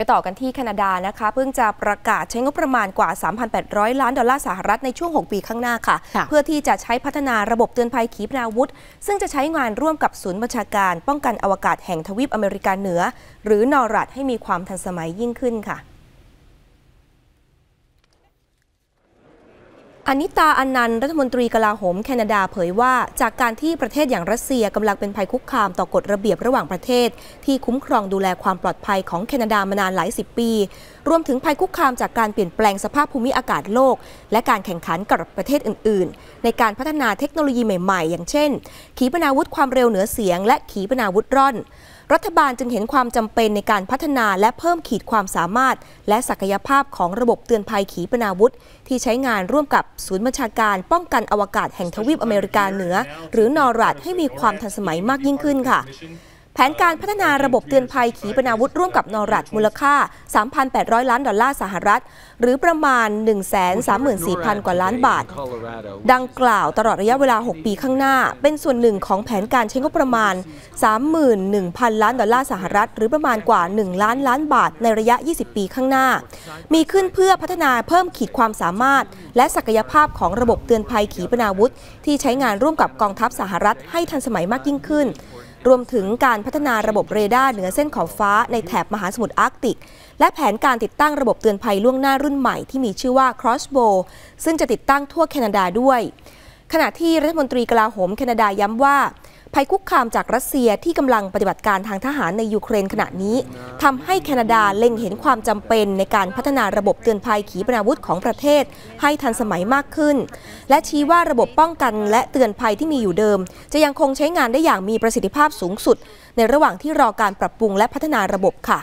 ต่อกันที่แคนาดานะคะเพิ่งจะประกาศใช้งบประมาณกว่า 3,800 ล้านดอลลาร์สหรัฐในช่วง 6 ปีข้างหน้าค่ะเพื่อที่จะใช้พัฒนาระบบเตือนภัยขีปนาวุธซึ่งจะใช้งานร่วมกับศูนย์บัญชาการป้องกันอวกาศแห่งทวีปอเมริกาเหนือหรือนอรัดให้มีความทันสมัยยิ่งขึ้นค่ะอนิตา อนันต์ รัฐมนตรีกลาโหมแคนาดาเผยว่าจากการที่ประเทศอย่างรัสเซียกำลังเป็นภัยคุกคามต่อกฎระเบียบระหว่างประเทศที่คุ้มครองดูแลความปลอดภัยของแคนาดามานานหลายสิบปีรวมถึงภัยคุกคามจากการเปลี่ยนแปลงสภาพภูมิอากาศโลกและการแข่งขันกับประเทศอื่นๆในการพัฒนาเทคโนโลยีใหม่ๆอย่างเช่นขีปนาวุธความเร็วเหนือเสียงและขีปนาวุธร่อนรัฐบาลจึงเห็นความจำเป็นในการพัฒนาและเพิ่มขีดความสามารถและศักยภาพของระบบเตือนภัยขีปนาวุธที่ใช้งานร่วมกับศูนย์บัญชาการป้องกันอวกาศแห่งทวีปอเมริกาเหนือหรือนอรัดให้มีความทันสมัยมากยิ่งขึ้นค่ะแผนการพัฒนาระบบเตือนภัยขีปนาวุธร่วมกับนอรัดมูลค่า 3,800 ล้านดอลลาร์สหรัฐหรือประมาณ 134,000 กว่าล้านบาทดังกล่าวตลอดระยะเวลา 6 ปีข้างหน้าเป็นส่วนหนึ่งของแผนการใช้งบประมาณ 31,000 ล้านดอลลาร์สหรัฐหรือประมาณกว่า 1 ล้านล้านบาทในระยะ 20 ปีข้างหน้ามีขึ้นเพื่อพัฒนาเพิ่มขีดความสามารถและศักยภาพของระบบเตือนภัยขีปนาวุธที่ใช้งานร่วมกับกองทัพสหรัฐให้ทันสมัยมากยิ่งขึ้นรวมถึงการพัฒนาระบบเรดาร์เหนือเส้นขอบฟ้าในแถบมหาสมุทรอาร์กติกและแผนการติดตั้งระบบเตือนภัยล่วงหน้ารุ่นใหม่ที่มีชื่อว่า Crossbow ซึ่งจะติดตั้งทั่วแคนาดาด้วยขณะที่รัฐมนตรีกลาโหมแคนาดาย้ำว่าภัยคุกคามจากรัสเซียที่กำลังปฏิบัติการทางทหารในยูเครนขณะนี้ทำให้แคนาดาเล็งเห็นความจำเป็นในการพัฒนาระบบเตือนภัยขีปนาวุธของประเทศให้ทันสมัยมากขึ้นและชี้ว่าระบบป้องกันและเตือนภัยที่มีอยู่เดิมจะยังคงใช้งานได้อย่างมีประสิทธิภาพสูงสุดในระหว่างที่รอการปรับปรุงและพัฒนาระบบค่ะ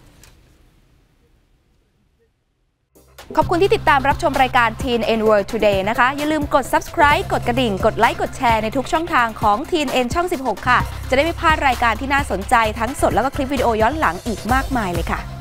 ขอบคุณที่ติดตามรับชมรายการ TNN World Today นะคะอย่าลืมกด subscribe กดกระดิ่งกดไลค์กดแชร์ในทุกช่องทางของ TNN ช่อง 16 ค่ะจะได้ไม่พลาดรายการที่น่าสนใจทั้งสดแล้วก็คลิปวิดีโอย้อนหลังอีกมากมายเลยค่ะ